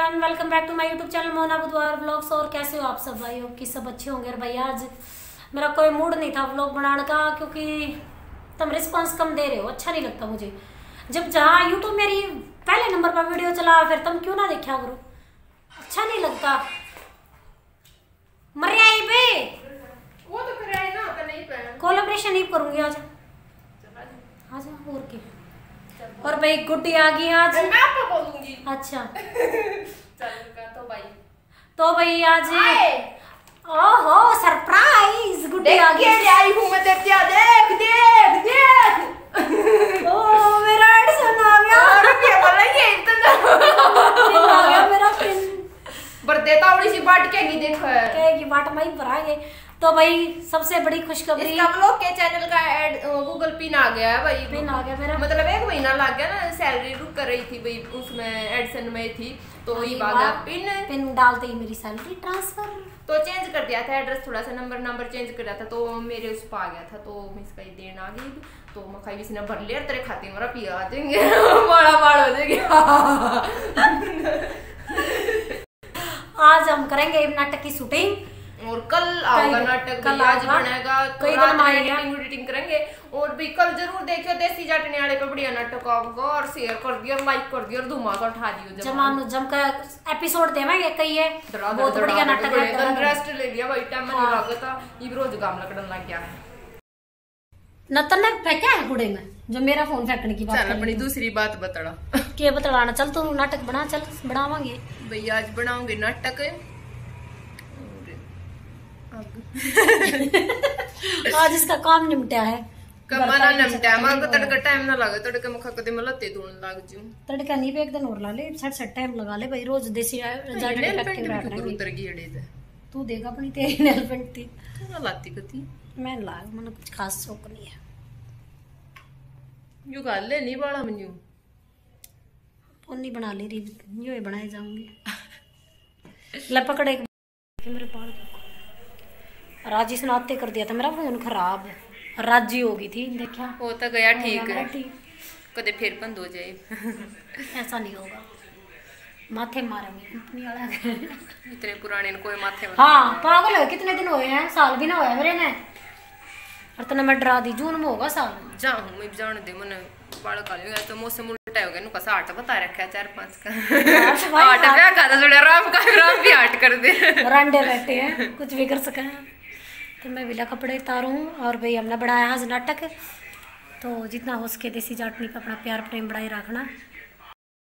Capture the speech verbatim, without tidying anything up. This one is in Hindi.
Everyone, welcome back to my YouTube channel Mona Budhwar vlogs. और कैसे हो आप सब भाई? हो कि सब अच्छे होंगे। और भाई आज मेरा कोई मूड नहीं था व्लॉग बनाने का, क्योंकि तुम रिस्पांस कम दे रहे हो। अच्छा नहीं लगता मुझे। जब जहाँ यूट्यूब मेरी पहले नंबर पर वीडियो चला, फिर तुम क्यों ना देखा करो। अच्छा नहीं लगता। मर आई बे वो तो कर रहा है ना, तो नहीं पे कोलैबोरेशन नहीं करूंगी आज। आज और के और भाई गुड्डी आ गई आज। मैं आपको बोलूंगी। अच्छा चल का तो भाई तो भाई आज आए। ओहो सरप्राइज, गुड्डी आ गई। देख आई हूं मैं, देख क्या, देख देख देख ओ मेरा एडसन आ गया। और क्या बोला ये इतना पिन आ गया मेरा पिन। बर्थडे तावड़ी सी बाट के नहीं देखो है कहेगी बाट माई भरागे। तो भाई सबसे बड़ी खुशखबरी, इसका व्लॉग के चैनल का ऐड गूगल पिन आ गया है भाई। पिन आ गया मेरा। मतलब एक महीना लग गया ना, सैलरी रुक कर रही थी भाई, उसमें एडसन में थी तो ये आ गया पिन। पिन डालते ही मेरी सैलरी ट्रांसफर। तो चेंज कर दिया था एड्रेस, थोड़ा सा नंबर नंबर चेंज कर दिया था, तो मेरे उस पर आ गया था। तो मैं इसका ये देन आ गई, तो मखाई किसी ने भर लिया तेरे खाते में पिया आ जाएंगे बड़ा बाड़ हो जाएगी। आज हम करेंगे नाटक की शूटिंग, और कल आएगा नाटक, कल आज बनेगा तो कई रात दिन में आएगा। एडिटिंग एडिटिंग करेंगे। और भी कल जरूर देखियो देसी जटने वाले पे बढ़िया नाटक आऊंगा, और शेयर कर दियो, लाइक कर दियो, और धमाका उठा दियो। जमानो जम का एपिसोड देवेंगे कई है, बहुत बढ़िया नाटक है। इंटरेस्ट ले लिया भाई, टाइम नहीं लगता, ये रोज काम लगन लग गया है। नतन ने फेंका है कूड़े में, जो मेरा फोन फेंकने की बात चल कर अपनी दूसरी बात बतड़ा के बतलाना। चल तू नाटक बना, चल बनावांगे भैया। आज बनाऊंगे नाटक आज इसका काम निपटा है। कमाना निपटा मां को तड़का टाइम ना लगे, तड़के मुखा कदे में लत्ते धोने लग जूं। तड़का नहीं पे एक दिन और ला ले, सट सट टाइम लगा ले भाई। रोज देसी जाटे इफेक्टिव रखना। उतर गई अड़े दे तू देगा अपनी तेरी नेल पेंट थी ना लाती कती मैं लाग, मन कुछ खास शौक नहीं है। यो गाल ले नहीं बाड़ा मन्यू पोनी बना ले रही, यो ही बनाए जाऊंगी। ले पकड़ एक मेरे पाल को। राजी से नाते कर दिया था, मेरा फोन खराब राजी हो गई थी। देखा हो तो गया ठीक है, ठीक। कदे फिर बंद हो जाए। ऐसा नहीं होगा, माथे मारेंगे कंपनी वाला। इतने पुराने ने कोई माथे में। हाँ पागल है, कितने दिन हुए हैं, साल भी ना हुआ मेरे ने। और तने मैं डरा दी, जून में होगा साल। जाऊं मैं जान दे, मन बाल काले हो गए तो मौसम उल्टा हो गया, नु कसा आठ बता रखा है चार पांच का। आठ पे का तो जोड़े राम का राम भी आठ कर दे। रंडे बैठे हैं, कुछ भी कर सके। तो मैं विला कपड़े उतारूँ। और भाई हमने बढ़ाया आज नाटक, तो जितना हो सके देसी जाटनी का अपना प्यार प्रेम बढ़ाई रखना।